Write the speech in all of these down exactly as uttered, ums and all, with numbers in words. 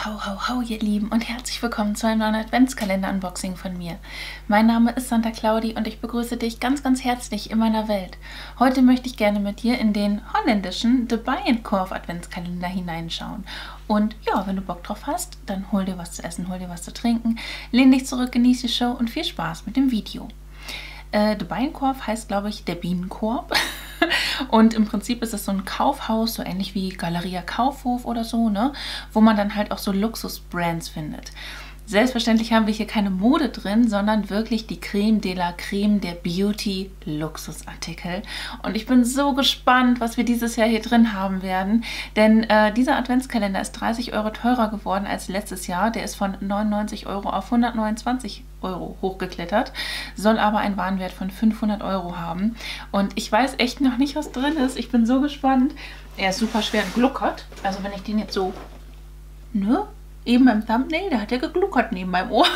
Hau, hau, hau, ihr Lieben und herzlich willkommen zu einem neuen Adventskalender-Unboxing von mir. Mein Name ist Santa Claudi und ich begrüße dich ganz, ganz herzlich in meiner Welt. Heute möchte ich gerne mit dir in den holländischen De Bijenkorf Adventskalender hineinschauen. Und ja, wenn du Bock drauf hast, dann hol dir was zu essen, hol dir was zu trinken, lehn dich zurück, genieß die Show und viel Spaß mit dem Video. Äh, De Bijenkorf heißt, glaube ich, der Bienenkorb. Und im Prinzip ist es so ein Kaufhaus, so ähnlich wie Galeria Kaufhof oder so, ne? Wo man dann halt auch so Luxus-Brands findet. Selbstverständlich haben wir hier keine Mode drin, sondern wirklich die Creme de la Creme der Beauty-Luxusartikel. Und ich bin so gespannt, was wir dieses Jahr hier drin haben werden. Denn äh, dieser Adventskalender ist dreißig Euro teurer geworden als letztes Jahr. Der ist von neunundneunzig Euro auf hundertneunundzwanzig Euro hochgeklettert, soll aber einen Warenwert von fünfhundert Euro haben. Und ich weiß echt noch nicht, was drin ist. Ich bin so gespannt. Er ist super schwer und gluckert. Also wenn ich den jetzt so... Ne? Eben beim Thumbnail, der hat ja gegluckert neben meinem Ohr.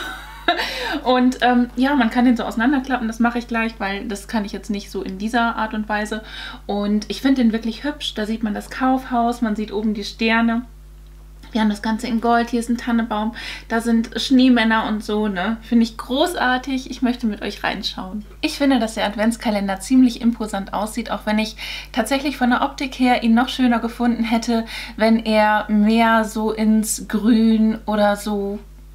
Und ähm, ja, man kann den so auseinanderklappen, das mache ich gleich, weil das kann ich jetzt nicht so in dieser Art und Weise. Und ich finde den wirklich hübsch, da sieht man das Kaufhaus, man sieht oben die Sterne. Wir haben das Ganze in Gold, hier ist ein Tannenbaum, da sind Schneemänner und so, ne? Finde ich großartig, ich möchte mit euch reinschauen. Ich finde, dass der Adventskalender ziemlich imposant aussieht, auch wenn ich tatsächlich von der Optik her ihn noch schöner gefunden hätte, wenn er mehr so ins Grün oder so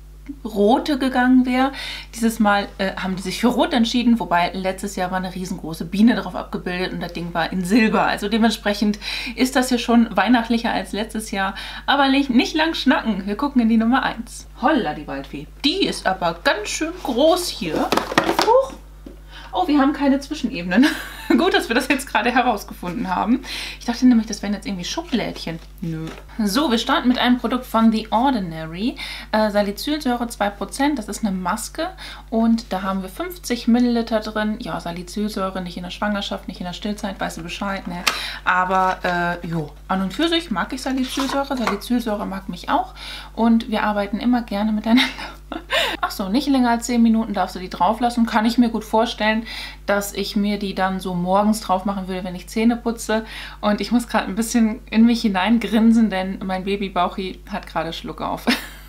Rote gegangen wäre. Dieses Mal äh, haben die sich für Rot entschieden, wobei letztes Jahr war eine riesengroße Biene drauf abgebildet und das Ding war in Silber. Also dementsprechend ist das hier schon weihnachtlicher als letztes Jahr. Aber nicht, nicht lang schnacken, wir gucken in die Nummer eins. Holla, die Waldfee. Die ist aber ganz schön groß hier. Huch. Oh, wir haben keine Zwischenebenen. Gut, dass wir das jetzt gerade herausgefunden haben. Ich dachte nämlich, das wären jetzt irgendwie Schublädchen. Nö. So, wir starten mit einem Produkt von The Ordinary. Äh, Salicylsäure zwei Prozent, das ist eine Maske. Und da haben wir fünfzig Milliliter drin. Ja, Salicylsäure, nicht in der Schwangerschaft, nicht in der Stillzeit, weißt du Bescheid, ne? Aber, äh, jo, an und für sich mag ich Salicylsäure. Salicylsäure mag mich auch. Und wir arbeiten immer gerne miteinander. Ach so, nicht länger als zehn Minuten darfst du die drauf lassen. Kann ich mir gut vorstellen, dass ich mir die dann so morgens drauf machen würde, wenn ich Zähne putze. Und ich muss gerade ein bisschen in mich hinein grinsen, denn mein Babybauchi hat gerade Schluck auf.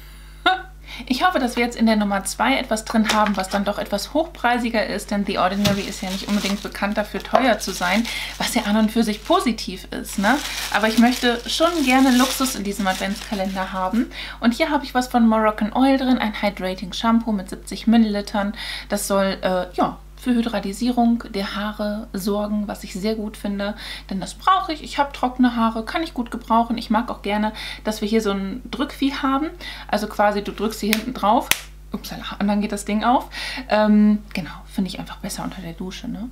Ich hoffe, dass wir jetzt in der Nummer zwei etwas drin haben, was dann doch etwas hochpreisiger ist, denn The Ordinary ist ja nicht unbedingt bekannt dafür, teuer zu sein, was ja an und für sich positiv ist, ne? Aber ich möchte schon gerne Luxus in diesem Adventskalender haben. Und hier habe ich was von Moroccan Oil drin, ein Hydrating Shampoo mit siebzig Millilitern. Das soll, äh, ja, für Hydratisierung der Haare sorgen, was ich sehr gut finde, denn das brauche ich. Ich habe trockene Haare, kann ich gut gebrauchen. Ich mag auch gerne, dass wir hier so ein Drückvieh haben, also quasi du drückst sie hinten drauf, upsala, und dann geht das Ding auf. Ähm, genau, finde ich einfach besser unter der Dusche, ne?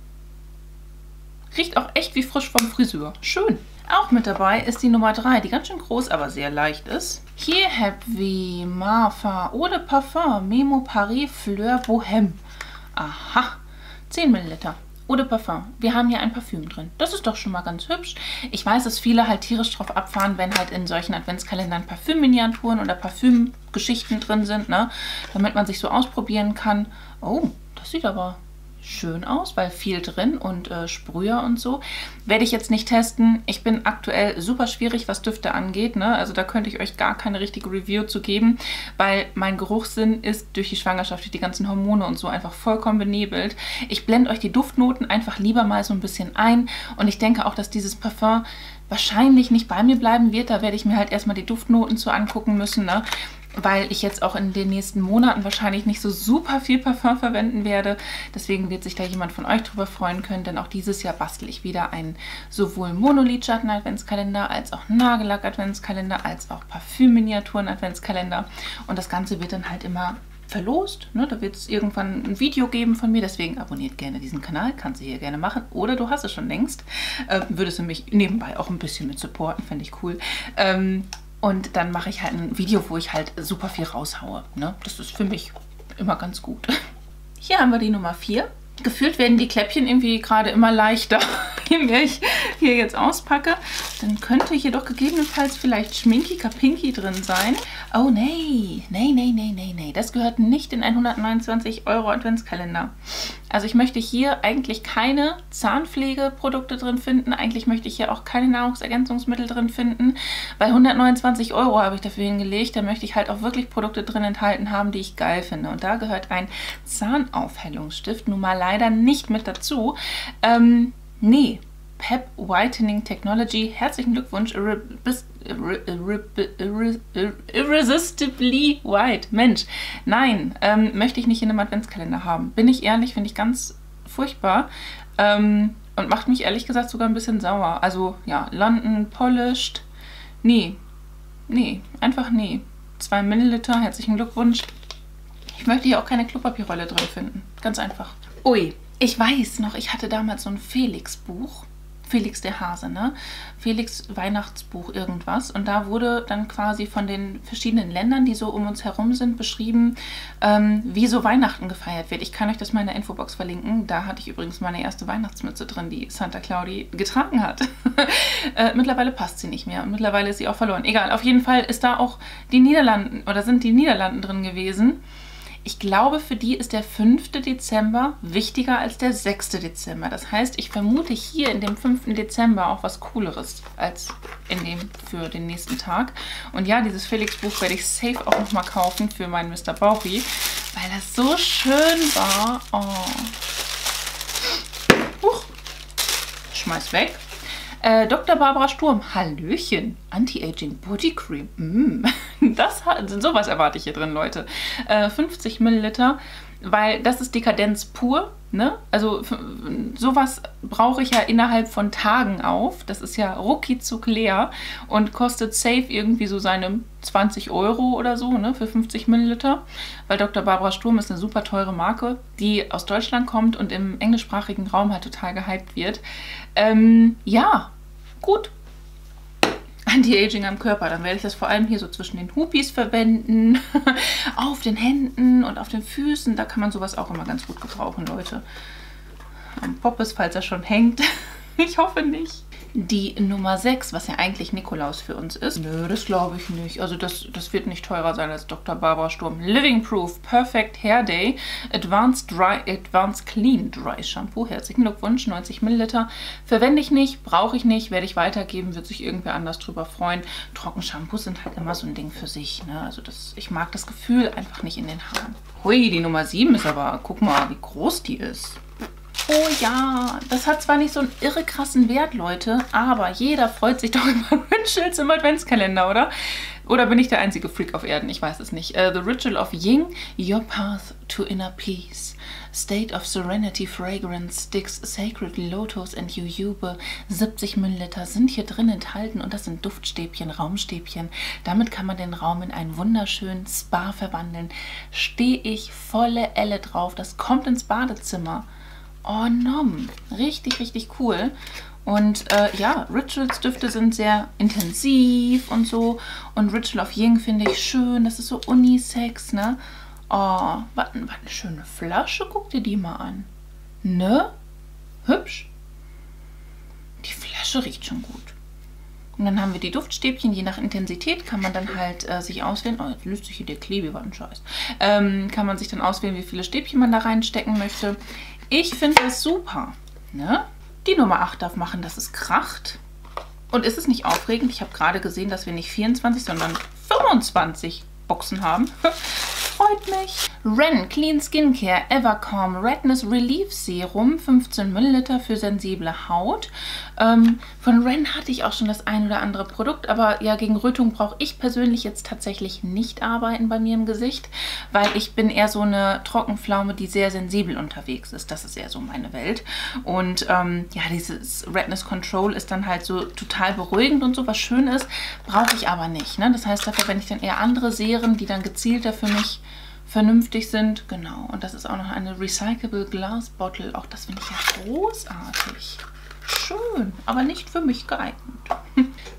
Riecht auch echt wie frisch vom Friseur. Schön. Auch mit dabei ist die Nummer drei, die ganz schön groß, aber sehr leicht ist. Hier haben wir Marfa Eau de Parfum Memo Paris Fleur Bohème. Aha, zehn Milliliter. Eau de Parfum. Wir haben hier ein Parfüm drin. Das ist doch schon mal ganz hübsch. Ich weiß, dass viele halt tierisch drauf abfahren, wenn halt in solchen Adventskalendern Parfümminiaturen oder Parfümgeschichten drin sind, ne? Damit man sich so ausprobieren kann. Oh, das sieht aber schön aus, weil viel drin und äh, Sprüher und so. Werde ich jetzt nicht testen. Ich bin aktuell super schwierig, was Düfte angeht, ne? Also da könnte ich euch gar keine richtige Review zu geben, weil mein Geruchssinn ist durch die Schwangerschaft, durch die ganzen Hormone und so einfach vollkommen benebelt. Ich blende euch die Duftnoten einfach lieber mal so ein bisschen ein und ich denke auch, dass dieses Parfum wahrscheinlich nicht bei mir bleiben wird. Da werde ich mir halt erstmal die Duftnoten zu angucken müssen, ne? Weil ich jetzt auch in den nächsten Monaten wahrscheinlich nicht so super viel Parfum verwenden werde. Deswegen wird sich da jemand von euch drüber freuen können, denn auch dieses Jahr bastel ich wieder einen sowohl Monolidschatten-Adventskalender als auch Nagellack-Adventskalender als auch Parfümminiaturen-Adventskalender. Und das Ganze wird dann halt immer verlost, ne? Da wird es irgendwann ein Video geben von mir, deswegen abonniert gerne diesen Kanal, kannst du hier gerne machen. Oder du hast es schon längst. Äh, würdest du mich nebenbei auch ein bisschen mit supporten, fände ich cool. Ähm, Und dann mache ich halt ein Video, wo ich halt super viel raushaue, ne? Das ist für mich immer ganz gut. Hier haben wir die Nummer vier. Gefühlt werden die Kläppchen irgendwie gerade immer leichter. je mehr ich hier jetzt auspacke, dann könnte hier doch gegebenenfalls vielleicht Schminkiger Pinky drin sein. Oh nee, nee, nee, nee, nee, nee. Das gehört nicht in einen hundertneunundzwanzig Euro Adventskalender. Also ich möchte hier eigentlich keine Zahnpflegeprodukte drin finden. Eigentlich möchte ich hier auch keine Nahrungsergänzungsmittel drin finden. Bei hundertneunundzwanzig Euro habe ich dafür hingelegt. Da möchte ich halt auch wirklich Produkte drin enthalten haben, die ich geil finde. Und da gehört ein Zahnaufhellungsstift nun mal leider nicht mit dazu. Ähm, nee. Pep Whitening Technology. Herzlichen Glückwunsch. Irresistibly White. Mensch, nein, ähm, möchte ich nicht in einem Adventskalender haben. Bin ich ehrlich, finde ich ganz furchtbar. Ähm, und macht mich ehrlich gesagt sogar ein bisschen sauer. Also, ja, London Polished. Nee, nee, einfach nee. zwei Milliliter, herzlichen Glückwunsch. Ich möchte hier auch keine Klopapierrolle drin finden. Ganz einfach. Ui, ich weiß noch, ich hatte damals so ein Felix-Buch. Felix der Hase, ne? Felix Weihnachtsbuch irgendwas. Und da wurde dann quasi von den verschiedenen Ländern, die so um uns herum sind, beschrieben, ähm, wie so Weihnachten gefeiert wird. Ich kann euch das mal in der Infobox verlinken. Da hatte ich übrigens meine erste Weihnachtsmütze drin, die Santa Claudi getragen hat. äh, mittlerweile passt sie nicht mehr und mittlerweile ist sie auch verloren. Egal, auf jeden Fall ist da auch die Niederlanden oder sind die Niederlanden drin gewesen. Ich glaube, für die ist der fünfte Dezember wichtiger als der sechste Dezember. Das heißt, ich vermute hier in dem fünften Dezember auch was Cooleres als in dem für den nächsten Tag. Und ja, dieses Felix-Buch werde ich safe auch nochmal kaufen für meinen Mister Bauchi, weil das so schön war. Oh. Huch. Schmeiß weg. Äh, Doktor Barbara Sturm, Hallöchen, Anti-Aging Body Cream, mm. das, sowas erwarte ich hier drin, Leute. Äh, fünfzig Milliliter, weil das ist Dekadenz pur, ne? Also sowas brauche ich ja innerhalb von Tagen auf, das ist ja ruckizuck leer und kostet safe irgendwie so seine zwanzig Euro oder so, ne, für fünfzig Milliliter, weil Doktor Barbara Sturm ist eine super teure Marke, die aus Deutschland kommt und im englischsprachigen Raum halt total gehypt wird. Ähm, ja, gut. Anti-Aging am Körper, dann werde ich das vor allem hier so zwischen den Hupis verwenden, auf den Händen und auf den Füßen, da kann man sowas auch immer ganz gut gebrauchen, Leute. Am Poppes, falls er schon hängt, ich hoffe nicht. Die Nummer sechs, was ja eigentlich Nikolaus für uns ist. Nö, das glaube ich nicht. Also das, das wird nicht teurer sein als Doktor Barbara Sturm. Living Proof Perfect Hair Day Advanced Dry, Advanced Clean Dry Shampoo. Herzlichen Glückwunsch, neunzig Milliliter. Verwende ich nicht, brauche ich nicht, werde ich weitergeben, wird sich irgendwer anders drüber freuen. Trockenshampoos sind halt immer so ein Ding für sich, ne? Also das, ich mag das Gefühl einfach nicht in den Haaren. Hui, die Nummer sieben ist aber, guck mal, wie groß die ist. Oh ja, das hat zwar nicht so einen irre krassen Wert, Leute, aber jeder freut sich doch über Rituals im Adventskalender, oder? Oder bin ich der einzige Freak auf Erden? Ich weiß es nicht. Uh, the Ritual of Ying, Your Path to Inner Peace. State of Serenity Fragrance Sticks, Sacred Lotus and Jujube. siebzig Milliliter sind hier drin enthalten und das sind Duftstäbchen, Raumstäbchen. Damit kann man den Raum in einen wunderschönen Spa verwandeln. Stehe ich volle Elle drauf. Das kommt ins Badezimmer. Oh, nom. Richtig, richtig cool. Und äh, ja, Rituals-Düfte sind sehr intensiv und so. Und Ritual of Ying finde ich schön. Das ist so unisex, ne? Oh, was eine schöne Flasche. Guck dir die mal an. Ne? Hübsch. Die Flasche riecht schon gut. Und dann haben wir die Duftstäbchen. Je nach Intensität kann man dann halt äh, sich auswählen. Oh, jetzt löst sich hier der Klebeband-Scheiß. Ähm, kann man sich dann auswählen, wie viele Stäbchen man da reinstecken möchte. Ich finde das super. Ne? Die Nummer acht darf machen, dass es kracht. Und ist es nicht aufregend? Ich habe gerade gesehen, dass wir nicht vierundzwanzig, sondern fünfundzwanzig Boxen haben. Freut mich. Ren Clean Skincare Evercalm Redness Relief Serum, fünfzehn Milliliter für sensible Haut. Ähm, von Ren hatte ich auch schon das ein oder andere Produkt, aber ja, gegen Rötung brauche ich persönlich jetzt tatsächlich nicht arbeiten bei mir im Gesicht, weil ich bin eher so eine Trockenpflaume, die sehr sensibel unterwegs ist. Das ist eher so meine Welt. Und ähm, ja, dieses Redness Control ist dann halt so total beruhigend und so, was schön ist, brauche ich aber nicht. Ne? Das heißt, dafür verwende ich dann eher andere Serien, die dann gezielter für mich vernünftig sind. Genau. Und das ist auch noch eine Recyclable Glass Bottle. Auch das finde ich ja großartig. Schön, aber nicht für mich geeignet.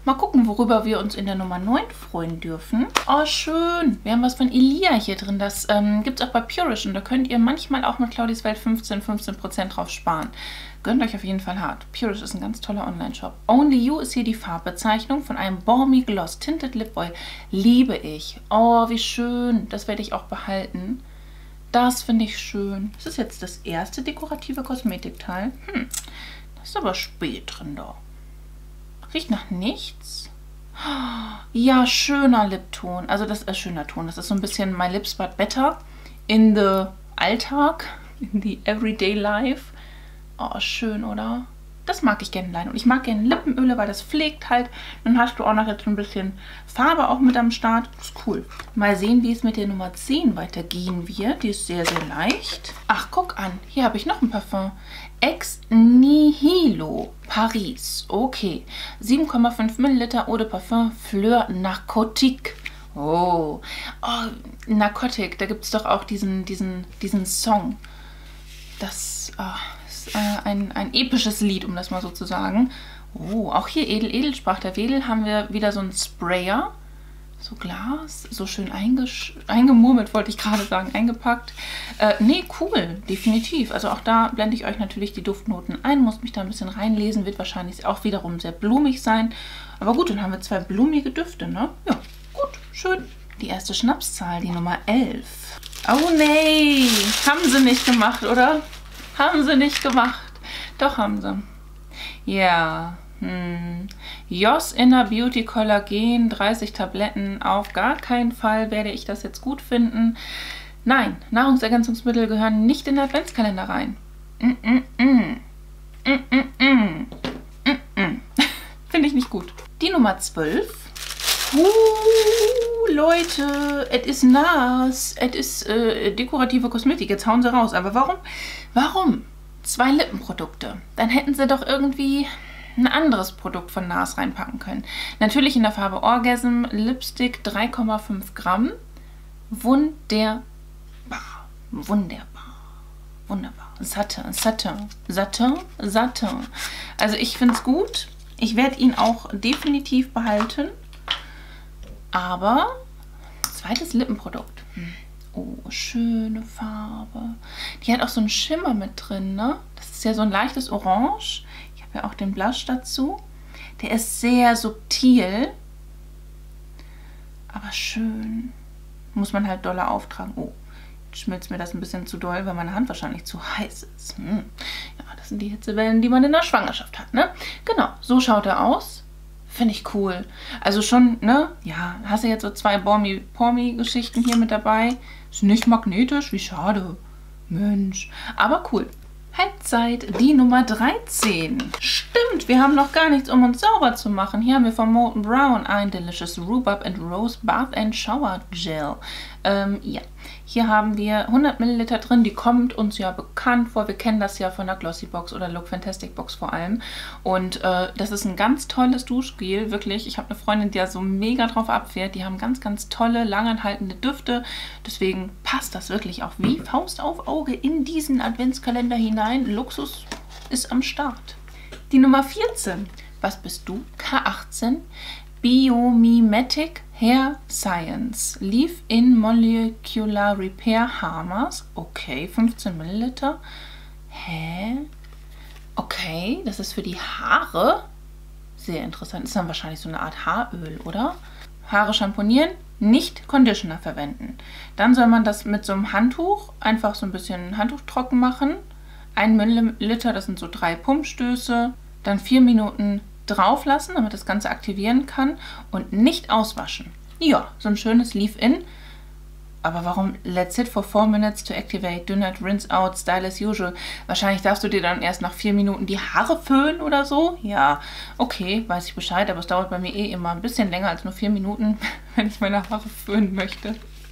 Mal gucken, worüber wir uns in der Nummer neun freuen dürfen. Oh, schön. Wir haben was von Ilia hier drin. Das ähm, gibt es auch bei Purish. Und da könnt ihr manchmal auch mit Claudis Welt fünfzehn Prozent drauf sparen. Gönnt euch auf jeden Fall hart. Purish ist ein ganz toller Online-Shop. Only You ist hier die Farbbezeichnung von einem Balmy Gloss Tinted Lip Oil. Liebe ich. Oh, wie schön. Das werde ich auch behalten. Das finde ich schön. Das ist jetzt das erste dekorative Kosmetikteil. Hm, das ist aber spät drin da. Riecht nach nichts. Ja, schöner Lipton. Also das ist ein schöner Ton. Das ist so ein bisschen My Lips But Better in the Alltag, in the Everyday Life. Oh, schön, oder? Das mag ich gerne leiden. Und ich mag gerne Lippenöle, weil das pflegt halt. Dann hast du auch noch jetzt ein bisschen Farbe auch mit am Start. Das ist cool. Mal sehen, wie es mit der Nummer zehn weitergehen wird. Die ist sehr, sehr leicht. Ach, guck an. Hier habe ich noch ein Parfum. Ex Nihilo Paris. Okay. sieben Komma fünf Milliliter Eau de Parfum Fleur Narcotique. Oh. Oh, Narcotic. Da gibt es doch auch diesen, diesen, diesen Song. Das... Oh. Ein, ein episches Lied, um das mal so zu sagen. Oh, auch hier Edel, Edelsprach der Wedel haben wir wieder so einen Sprayer. So Glas, so schön eingemurmelt, wollte ich gerade sagen, eingepackt. Äh, nee, cool, definitiv. Also auch da blende ich euch natürlich die Duftnoten ein, muss mich da ein bisschen reinlesen, wird wahrscheinlich auch wiederum sehr blumig sein. Aber gut, dann haben wir zwei blumige Düfte, ne? Ja, gut, schön. Die erste Schnapszahl, die Nummer elf. Oh nee, haben sie nicht gemacht, oder? Haben sie nicht gemacht. Doch, haben sie. Ja. Hm. Jos Inner Beauty Collagen, dreißig Tabletten. Auf gar keinen Fall werde ich das jetzt gut finden. Nein, Nahrungsergänzungsmittel gehören nicht in den Adventskalender rein. Mm -mm -mm. Mm -mm -mm. Mm -mm. Finde ich nicht gut. Die Nummer zwölf. Uh, Leute, es ist nass. Es ist äh, dekorative Kosmetik. Jetzt hauen sie raus. Aber warum? Warum? Zwei Lippenprodukte. Dann hätten sie doch irgendwie ein anderes Produkt von NARS reinpacken können. Natürlich in der Farbe Orgasm. Lipstick drei Komma fünf Gramm. Wunderbar. Wunderbar. Wunderbar. Satin, Satin, Satin, Satin. Also ich finde es gut. Ich werde ihn auch definitiv behalten. Aber zweites Lippenprodukt. Oh, schöne Farbe. Die hat auch so einen Schimmer mit drin, ne? Das ist ja so ein leichtes Orange. Ich habe ja auch den Blush dazu. Der ist sehr subtil. Aber schön. Muss man halt doller auftragen. Oh, jetzt schmilzt mir das ein bisschen zu doll, weil meine Hand wahrscheinlich zu heiß ist. Hm. Ja, das sind die Hitzewellen, die man in der Schwangerschaft hat, ne? Genau, so schaut er aus. Finde ich cool. Also schon, ne? Ja, hast du jetzt so zwei Bormi-Pormi-Geschichten hier mit dabei. Ist nicht magnetisch, wie schade. Mensch. Aber cool. Halbzeit, die Nummer dreizehn. Stimmt, wir haben noch gar nichts, um uns sauber zu machen. Hier haben wir von Molten Brown ein Delicious Rhubarb and Rose Bath and Shower Gel. Ähm, ja, hier haben wir hundert Milliliter drin. Die kommt uns ja bekannt vor. Wir kennen das ja von der Glossybox oder Look Fantastic Box vor allem. Und äh, das ist ein ganz tolles Duschgel, wirklich. Ich habe eine Freundin, die da so mega drauf abfährt. Die haben ganz, ganz tolle, langanhaltende Düfte. Deswegen passt das wirklich auch wie Faust auf Auge in diesen Adventskalender hinein. Luxus ist am Start. Die Nummer vierzehn. Was bist du? K achtzehn. Biomimetic Hair Science. Leave-In Molecular Repair Hair Mask. Okay, fünfzehn Milliliter. Hä? Okay, das ist für die Haare. Sehr interessant. Ist dann wahrscheinlich so eine Art Haaröl, oder? Haare schamponieren, nicht Conditioner verwenden. Dann soll man das mit so einem Handtuch, einfach so ein bisschen Handtuch trocken machen. ein Milliliter, das sind so drei Pumpstöße. Dann vier Minuten drauf lassen, damit das Ganze aktivieren kann und nicht auswaschen. Ja, so ein schönes Leave-In. Aber warum let's sit for four minutes to activate, do not rinse out, style as usual? Wahrscheinlich darfst du dir dann erst nach vier Minuten die Haare föhnen oder so. Ja, okay, weiß ich Bescheid, aber es dauert bei mir eh immer ein bisschen länger als nur vier Minuten, wenn ich meine Haare föhnen möchte.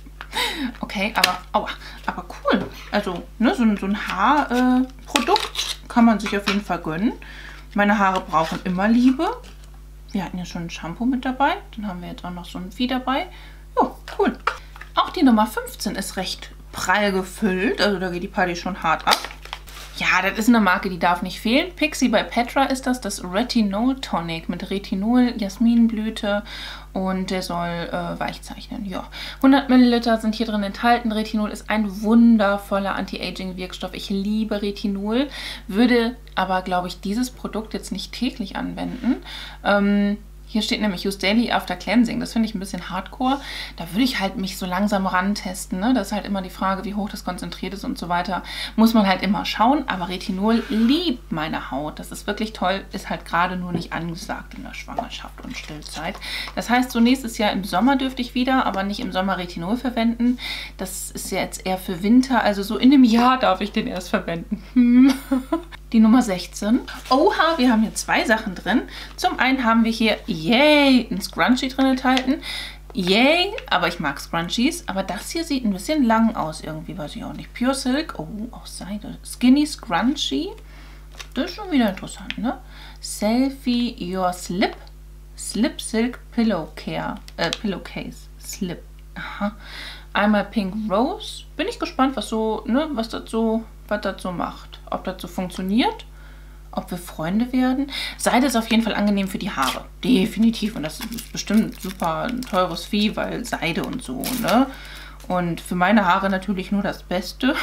Okay, aber, aua, aber cool. Also, ne, so, so ein Haarprodukt äh, kann man sich auf jeden Fall gönnen. Meine Haare brauchen immer Liebe. Wir hatten ja schon ein Shampoo mit dabei. Dann haben wir jetzt auch noch so ein Vieh dabei. Ja, cool. Auch die Nummer fünfzehn ist recht prall gefüllt. Also da geht die Party schon hart ab. Ja, das ist eine Marke, die darf nicht fehlen. Pixi bei Petra ist das, das Retinol Tonic mit Retinol, Jasminblüte und der soll äh, weich zeichnen. Ja, hundert Milliliter sind hier drin enthalten. Retinol ist ein wundervoller Anti-Aging-Wirkstoff. Ich liebe Retinol, würde aber, glaube ich, dieses Produkt jetzt nicht täglich anwenden. Ähm, Hier steht nämlich Use Daily After Cleansing. Das finde ich ein bisschen hardcore. Da würde ich halt mich so langsam rantesten. Ne? Das ist halt immer die Frage, wie hoch das konzentriert ist und so weiter. Muss man halt immer schauen. Aber Retinol liebt meine Haut. Das ist wirklich toll. Ist halt gerade nur nicht angesagt in der Schwangerschaft und Stillzeit. Das heißt, so nächstes Jahr im Sommer dürfte ich wieder, aber nicht im Sommer Retinol verwenden. Das ist ja jetzt eher für Winter. Also so in einem Jahr darf ich den erst verwenden. Hm. Die Nummer sechzehn. Oha, wir haben hier zwei Sachen drin. Zum einen haben wir hier, yay, ein Scrunchie drin enthalten. Yay, aber ich mag Scrunchies. Aber das hier sieht ein bisschen lang aus irgendwie, weiß ich auch nicht. Pure Silk, oh, aus Seide. Skinny Scrunchie. Das ist schon wieder interessant, ne? Selfie Your Slip. Slip Silk Pillow Care, äh, Pillowcase. Slip. Aha. Einmal Pink Rose. Bin ich gespannt, was so, ne, was das so, was das so macht. Ob das so funktioniert, ob wir Freunde werden. Seide ist auf jeden Fall angenehm für die Haare. Definitiv. Und das ist bestimmt super ein teures Vieh, weil Seide und so, ne? Und für meine Haare natürlich nur das Beste.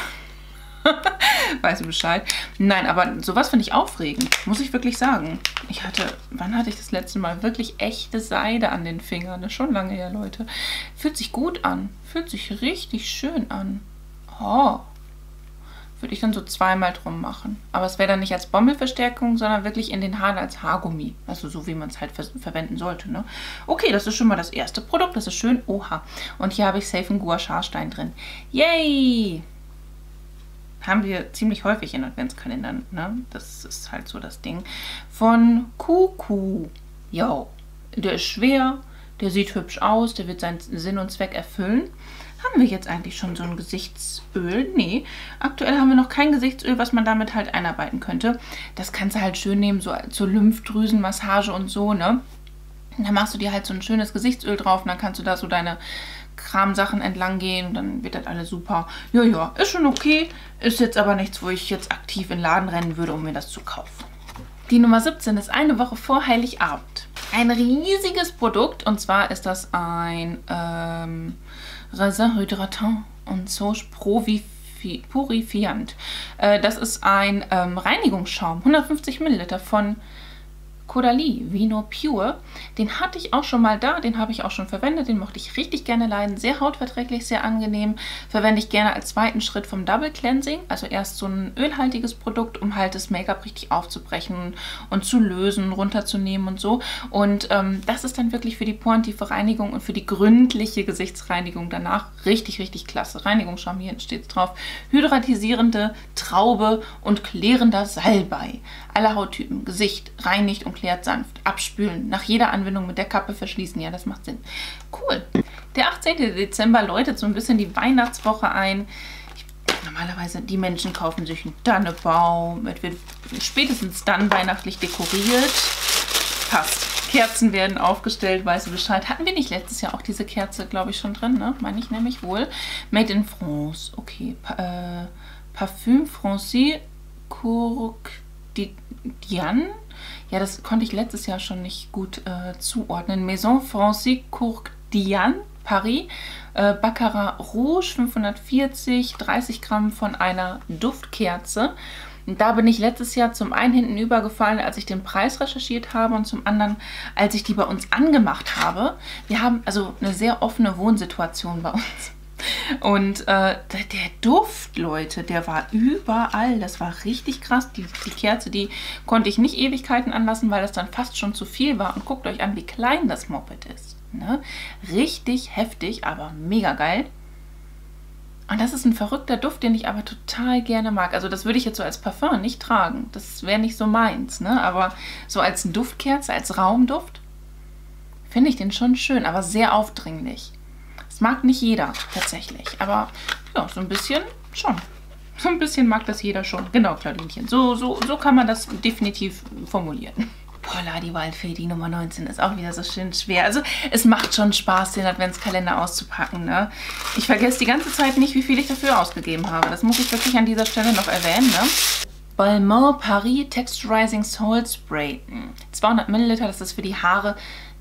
Weißt du Bescheid? Nein, aber sowas finde ich aufregend. Muss ich wirklich sagen. Ich hatte, wann hatte ich das letzte Mal wirklich echte Seide an den Fingern? Das ist schon lange her, Leute. Fühlt sich gut an. Fühlt sich richtig schön an. Oh. Würde ich dann so zweimal drum machen. Aber es wäre dann nicht als Bommelverstärkung, sondern wirklich in den Haaren als Haargummi. Also so, wie man es halt ver verwenden sollte. Ne? Okay, das ist schon mal das erste Produkt. Das ist schön. Oha. Und hier habe ich Safe and Gua Scharstein drin. Yay! Haben wir ziemlich häufig in Adventskalendern. Ne? Das ist halt so das Ding. Von Kuku. Yo. Der ist schwer. Der sieht hübsch aus. Der wird seinen Sinn und Zweck erfüllen. Haben wir jetzt eigentlich schon so ein Gesichtsöl? Nee, aktuell haben wir noch kein Gesichtsöl, was man damit halt einarbeiten könnte. Das kannst du halt schön nehmen, so zur Lymphdrüsenmassage und so, ne? Und dann machst du dir halt so ein schönes Gesichtsöl drauf und dann kannst du da so deine Kramsachen entlang gehen und dann wird das alles super. Ja, ja, ist schon okay. Ist jetzt aber nichts, wo ich jetzt aktiv in den Laden rennen würde, um mir das zu kaufen. Die Nummer siebzehn ist eine Woche vor Heiligabend. Ein riesiges Produkt und zwar ist das ein ähm, Resin Hydratant und Sauge Purifiant. Äh, das ist ein ähm, Reinigungsschaum, hundertfünfzig Milliliter von Caudalie Vino Pure. Den hatte ich auch schon mal da, den habe ich auch schon verwendet, den mochte ich richtig gerne leiden. Sehr hautverträglich, sehr angenehm. Verwende ich gerne als zweiten Schritt vom Double Cleansing. Also erst so ein ölhaltiges Produkt, um halt das Make-up richtig aufzubrechen und zu lösen, runterzunehmen und so. Und ähm, das ist dann wirklich für die porentiefe Reinigung und für die gründliche Gesichtsreinigung danach richtig, richtig klasse. Reinigungsschaum, hier steht es drauf. Hydratisierende Traube und klärender Salbei. Alle Hauttypen, Gesicht, reinigt und klärt sanft. Abspülen, nach jeder Anwendung mit der Kappe verschließen. Ja, das macht Sinn. Cool. Der achtzehnte Dezember läutet so ein bisschen die Weihnachtswoche ein. Ich, normalerweise, die Menschen kaufen sich einen Tannebaum. Es wird spätestens dann weihnachtlich dekoriert. Passt. Kerzen werden aufgestellt, weißt du Bescheid. Hatten wir nicht letztes Jahr auch diese Kerze, glaube ich, schon drin, ne? Meine ich nämlich wohl. Made in France. Okay. Pa äh, Parfum Francis Courcdian. Ja, das konnte ich letztes Jahr schon nicht gut äh, zuordnen. Maison Francis Courcdian, Paris. Äh, Baccarat Rouge, fünfhundertvierzig, dreißig Gramm von einer Duftkerze. Und da bin ich letztes Jahr zum einen hinten übergefallen, als ich den Preis recherchiert habe und zum anderen, als ich die bei uns angemacht habe. Wir haben also eine sehr offene Wohnsituation bei uns. Und äh, der Duft, Leute, der war überall. Das war richtig krass. Die, die Kerze, die konnte ich nicht Ewigkeiten anlassen, weil das dann fast schon zu viel war. Und guckt euch an, wie klein das Moped ist. Ne? Richtig heftig, aber mega geil. Und das ist ein verrückter Duft, den ich aber total gerne mag. Also das würde ich jetzt so als Parfum nicht tragen. Das wäre nicht so meins, ne? Aber so als Duftkerze, als Raumduft, finde ich den schon schön, aber sehr aufdringlich. Das mag nicht jeder, tatsächlich. Aber ja, so ein bisschen schon. So ein bisschen mag das jeder schon. Genau, Claudinchen. So, so, so kann man das definitiv formulieren. Paula, die Waldfee, die Nummer neunzehn, ist auch wieder so schön schwer. Also es macht schon Spaß, den Adventskalender auszupacken, ne? Ich vergesse die ganze Zeit nicht, wie viel ich dafür ausgegeben habe. Das muss ich wirklich an dieser Stelle noch erwähnen, ne? Balmain Paris Texturizing Salt Spray. zweihundert Milliliter, das ist für die Haare.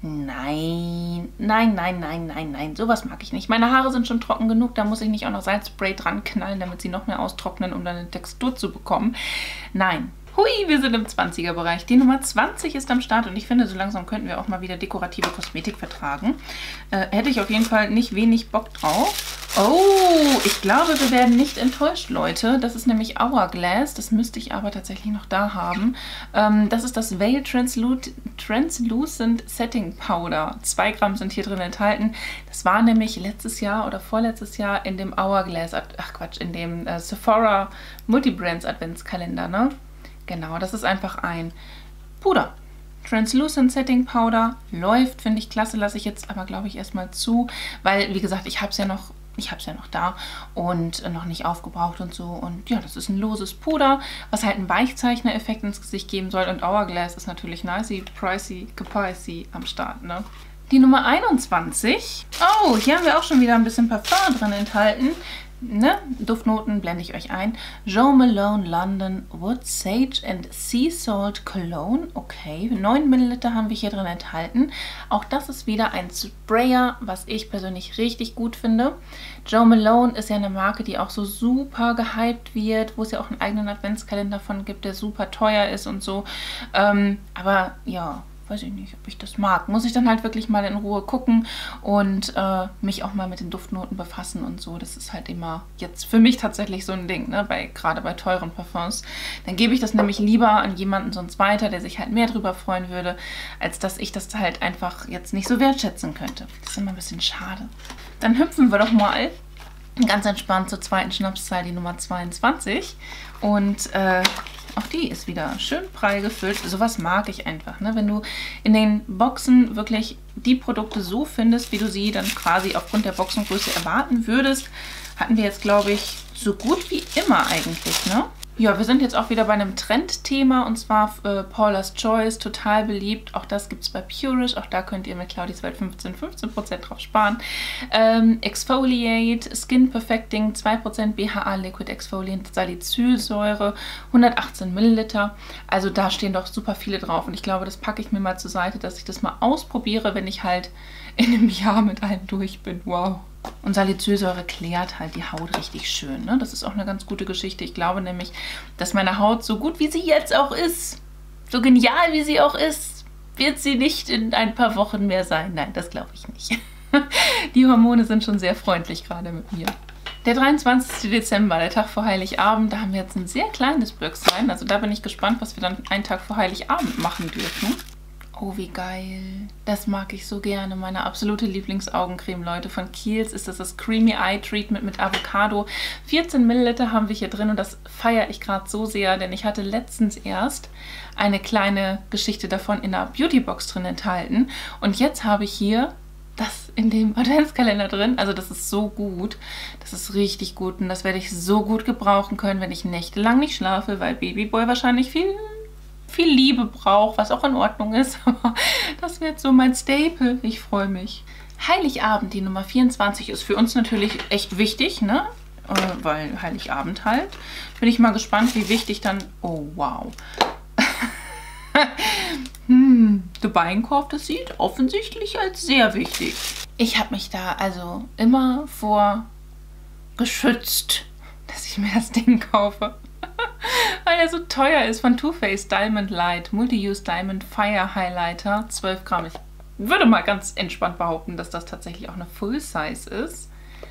Nein, nein, nein, nein, nein, nein, sowas mag ich nicht. Meine Haare sind schon trocken genug, da muss ich nicht auch noch Salzspray dran knallen, damit sie noch mehr austrocknen, um dann eine Textur zu bekommen. Nein. Hui, wir sind im zwanziger-Bereich. Die Nummer zwanzig ist am Start und ich finde, so langsam könnten wir auch mal wieder dekorative Kosmetik vertragen. Äh, hätte ich auf jeden Fall nicht wenig Bock drauf. Oh, ich glaube, wir werden nicht enttäuscht, Leute. Das ist nämlich Hourglass. Das müsste ich aber tatsächlich noch da haben. Ähm, das ist das Veil Translu Translucent Setting Powder. Zwei Gramm sind hier drin enthalten. Das war nämlich letztes Jahr oder vorletztes Jahr in dem Hourglass, ach Quatsch, in dem äh, Sephora Multibrands Adventskalender, ne? Genau, das ist einfach ein Puder. Translucent Setting Powder. Läuft, finde ich klasse, lasse ich jetzt aber, glaube ich, erstmal zu, weil, wie gesagt, ich habe es ja noch, ich habe es ja noch da und noch nicht aufgebraucht und so. Und ja, das ist ein loses Puder, was halt einen Weichzeichner-Effekt ins Gesicht geben soll. Und Hourglass ist natürlich nicey, pricey, pricey am Start, ne? Die Nummer einundzwanzig. Oh, hier haben wir auch schon wieder ein bisschen Parfum drin enthalten. Ne? Duftnoten blende ich euch ein. Jo Malone London Wood Sage and Sea Salt Cologne. Okay, neun Milliliter haben wir hier drin enthalten. Auch das ist wieder ein Sprayer, was ich persönlich richtig gut finde. Jo Malone ist ja eine Marke, die auch so super gehypt wird, wo es ja auch einen eigenen Adventskalender von gibt, der super teuer ist und so. Ähm, aber ja, weiß ich nicht, ob ich das mag. Muss ich dann halt wirklich mal in Ruhe gucken und äh, mich auch mal mit den Duftnoten befassen und so. Das ist halt immer jetzt für mich tatsächlich so ein Ding, ne? Bei, gerade bei teuren Parfums. Dann gebe ich das nämlich lieber an jemanden sonst weiter, der sich halt mehr drüber freuen würde, als dass ich das halt einfach jetzt nicht so wertschätzen könnte. Das ist immer ein bisschen schade. Dann hüpfen wir doch mal ganz entspannt zur zweiten Schnapszahl, die Nummer zweiundzwanzig. Und äh, auch die ist wieder schön prall gefüllt. Sowas mag ich einfach, ne? Wenn du in den Boxen wirklich die Produkte so findest, wie du sie dann quasi aufgrund der Boxengröße erwarten würdest, hatten wir jetzt, glaube ich, so gut wie immer eigentlich, ne? Ja, wir sind jetzt auch wieder bei einem Trendthema und zwar äh, Paula's Choice, total beliebt. Auch das gibt es bei Purish, auch da könnt ihr mit Claudis Welt fünfzehn Prozent drauf sparen. Ähm, Exfoliate, Skin Perfecting, zwei Prozent B H A Liquid Exfoliant, Salicylsäure, hundertachtzehn Milliliter. Also da stehen doch super viele drauf und ich glaube, das packe ich mir mal zur Seite, dass ich das mal ausprobiere, wenn ich halt in einem Jahr mit allem durch bin. Wow. Und Salicylsäure klärt halt die Haut richtig schön, ne? Das ist auch eine ganz gute Geschichte. Ich glaube nämlich, dass meine Haut, so gut wie sie jetzt auch ist, so genial wie sie auch ist, wird sie nicht in ein paar Wochen mehr sein. Nein, das glaube ich nicht. Die Hormone sind schon sehr freundlich gerade mit mir. Der dreiundzwanzigste Dezember, der Tag vor Heiligabend, da haben wir jetzt ein sehr kleines Büchslein. Also da bin ich gespannt, was wir dann einen Tag vor Heiligabend machen dürfen. Oh, wie geil. Das mag ich so gerne. Meine absolute Lieblingsaugencreme, Leute. Von Kiehl's ist das das Creamy Eye Treatment mit Avocado. vierzehn Milliliter haben wir hier drin und das feiere ich gerade so sehr, denn ich hatte letztens erst eine kleine Geschichte davon in einer Beautybox drin enthalten. Und jetzt habe ich hier das in dem Adventskalender drin. Also das ist so gut. Das ist richtig gut und das werde ich so gut gebrauchen können, wenn ich nächtelang nicht schlafe, weil Babyboy wahrscheinlich viel... viel Liebe braucht, was auch in Ordnung ist, aber das wird so mein Staple. Ich freue mich. Heiligabend, die Nummer vierundzwanzig, ist für uns natürlich echt wichtig, ne? Äh, weil Heiligabend halt. Bin ich mal gespannt, wie wichtig dann... Oh, wow. hm, der Beinkorb, das sieht offensichtlich als sehr wichtig. Ich habe mich da also immer vor geschützt, dass ich mir das Ding kaufe. Weil er so teuer ist, von Too Faced Diamond Light Multi-Use Diamond Fire Highlighter, zwölf Gramm. Ich würde mal ganz entspannt behaupten, dass das tatsächlich auch eine Full Size ist.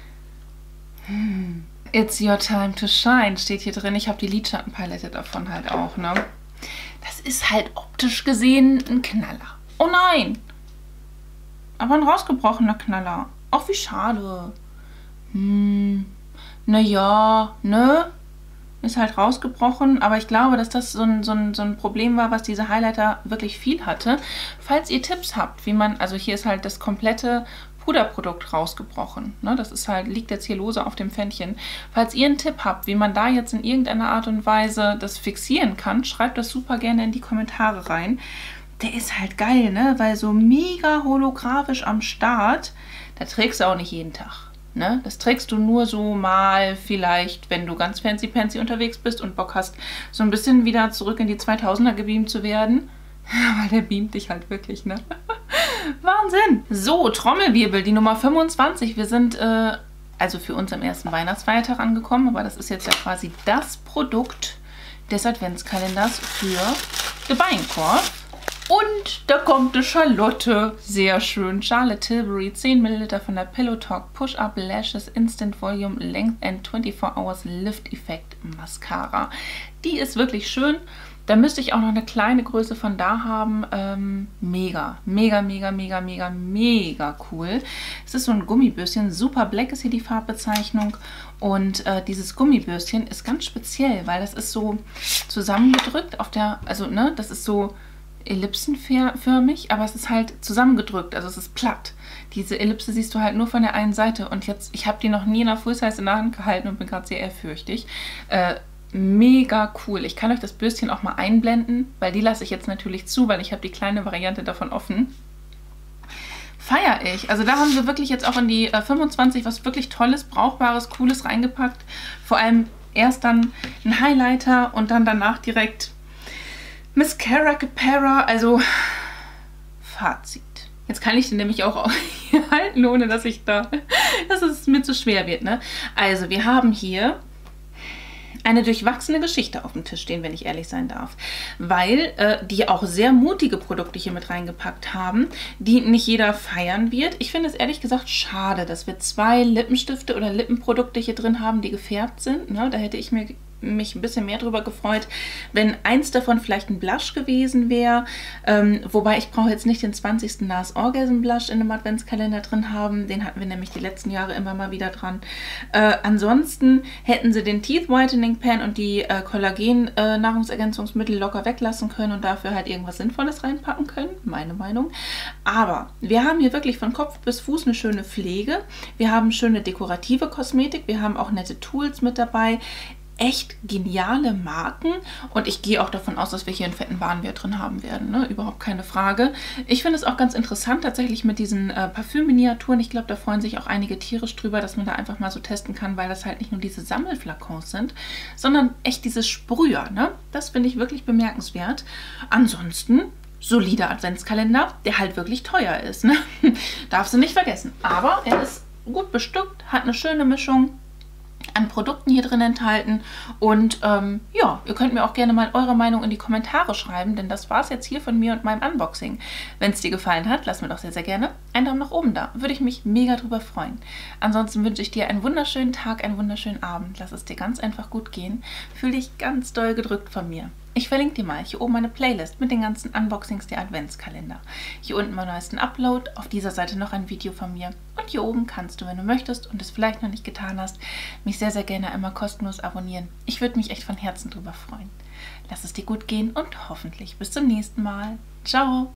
Hm. It's your time to shine steht hier drin. Ich habe die Lidschattenpalette davon halt auch, ne? Das ist halt optisch gesehen ein Knaller. Oh nein! Aber ein rausgebrochener Knaller. Ach, wie schade. Hm. Naja, ne? Ist halt rausgebrochen, aber ich glaube, dass das so ein, so, ein, so ein Problem war, was diese Highlighter wirklich viel hatte. Falls ihr Tipps habt, wie man, also hier ist halt das komplette Puderprodukt rausgebrochen. Ne? Das ist halt, liegt jetzt hier lose auf dem Pfännchen. Falls ihr einen Tipp habt, wie man da jetzt in irgendeiner Art und Weise das fixieren kann, schreibt das super gerne in die Kommentare rein. Der ist halt geil, ne? Weil so mega holographisch am Start, da trägst du auch nicht jeden Tag. Ne? Das trägst du nur so mal vielleicht, wenn du ganz fancy-pancy unterwegs bist und Bock hast, so ein bisschen wieder zurück in die zweitausender gebeamt zu werden. Weil der beamt dich halt wirklich, ne? Wahnsinn! So, Trommelwirbel, die Nummer fünfundzwanzig. Wir sind äh, also für uns am ersten Weihnachtsfeiertag angekommen, aber das ist jetzt ja quasi das Produkt des Adventskalenders für den Bienenkorb. Und da kommt die Charlotte. Sehr schön. Charlotte Tilbury, zehn Milliliter von der Pillow Talk Push-Up Lashes Instant Volume Length and vierundzwanzig Hours Lift Effect Mascara. Die ist wirklich schön. Da müsste ich auch noch eine kleine Größe von da haben. Ähm, mega, mega, mega, mega, mega, mega cool. Es ist so ein Gummibürstchen. Super Black ist hier die Farbbezeichnung. Und äh, dieses Gummibürstchen ist ganz speziell, weil das ist so zusammengedrückt auf der, also ne, das ist so ellipsenförmig, aber es ist halt zusammengedrückt, also es ist platt. Diese Ellipse siehst du halt nur von der einen Seite und jetzt, ich habe die noch nie in der Full Size in der Hand gehalten und bin gerade sehr ehrfürchtig. Äh, mega cool. Ich kann euch das Bürstchen auch mal einblenden, weil die lasse ich jetzt natürlich zu, weil ich habe die kleine Variante davon offen. Feier ich. Also da haben sie wirklich jetzt auch in die äh, fünfundzwanzig was wirklich Tolles, Brauchbares, Cooles reingepackt. Vor allem erst dann ein Highlighter und dann danach direkt Mascara Capera, also Fazit. Jetzt kann ich den nämlich auch hier halten, ohne dass ich da, dass es mir zu schwer wird, ne? Also wir haben hier eine durchwachsene Geschichte auf dem Tisch stehen, wenn ich ehrlich sein darf. Weil äh, die auch sehr mutige Produkte hier mit reingepackt haben, die nicht jeder feiern wird. Ich finde es ehrlich gesagt schade, dass wir zwei Lippenstifte oder Lippenprodukte hier drin haben, die gefärbt sind. Ne? Da hätte ich mir mich ein bisschen mehr drüber gefreut, wenn eins davon vielleicht ein Blush gewesen wäre. Ähm, wobei ich brauche jetzt nicht den zwanzigsten NARS Orgasm Blush in einem Adventskalender drin haben. Den hatten wir nämlich die letzten Jahre immer mal wieder dran. Äh, ansonsten hätten sie den Teeth Whitening Pen und die äh, Kollagen äh, Nahrungsergänzungsmittel locker weglassen können und dafür halt irgendwas Sinnvolles reinpacken können. Meine Meinung. Aber wir haben hier wirklich von Kopf bis Fuß eine schöne Pflege. Wir haben schöne dekorative Kosmetik. Wir haben auch nette Tools mit dabei. Echt geniale Marken und ich gehe auch davon aus, dass wir hier einen fetten Warenwert drin haben werden, ne? Überhaupt keine Frage. Ich finde es auch ganz interessant tatsächlich mit diesen äh, Parfümminiaturen. Ich glaube, da freuen sich auch einige tierisch drüber, dass man da einfach mal so testen kann, weil das halt nicht nur diese Sammelflakons sind, sondern echt diese Sprüher, ne? Das finde ich wirklich bemerkenswert. Ansonsten solider Adventskalender, der halt wirklich teuer ist, ne? Darfst du nicht vergessen. Aber er ist gut bestückt, hat eine schöne Mischung an Produkten hier drin enthalten und ähm, ja, ihr könnt mir auch gerne mal eure Meinung in die Kommentare schreiben, denn das war es jetzt hier von mir und meinem Unboxing. Wenn es dir gefallen hat, lass mir doch sehr, sehr gerne einen Daumen nach oben da. Würde ich mich mega drüber freuen. Ansonsten wünsche ich dir einen wunderschönen Tag, einen wunderschönen Abend. Lass es dir ganz einfach gut gehen. Fühl dich ganz doll gedrückt von mir. Ich verlinke dir mal hier oben meine Playlist mit den ganzen Unboxings der Adventskalender. Hier unten meinen neuesten Upload, auf dieser Seite noch ein Video von mir. Und hier oben kannst du, wenn du möchtest und es vielleicht noch nicht getan hast, mich sehr, sehr gerne einmal kostenlos abonnieren. Ich würde mich echt von Herzen drüber freuen. Lass es dir gut gehen und hoffentlich bis zum nächsten Mal. Ciao!